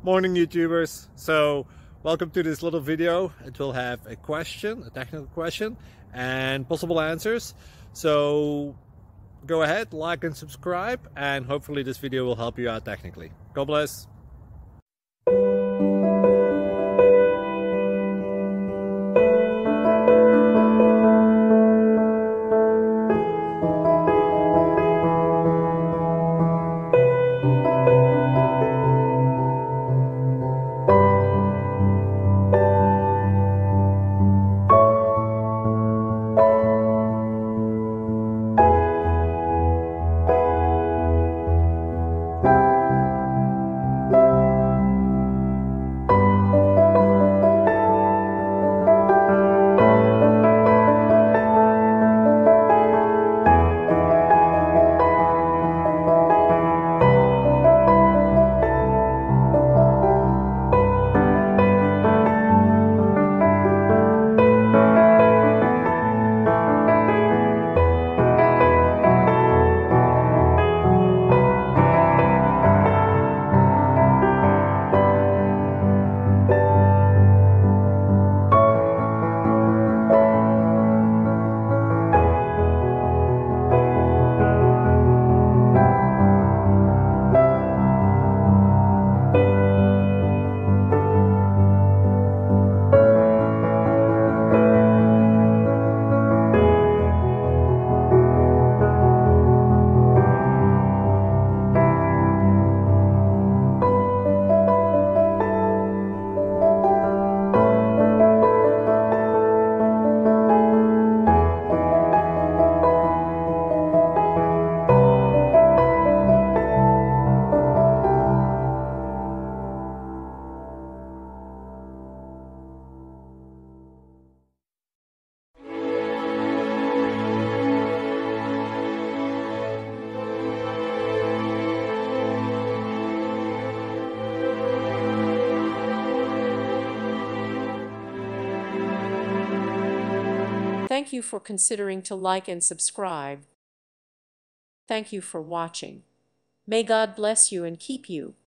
Morning YouTubers. So welcome to this little video. It will have a question, a technical question, and possible answers. So go ahead, like and subscribe, and hopefully this video will help you out technically. God bless. Thank you for considering to like and subscribe. Thank you for watching. May God bless you and keep you.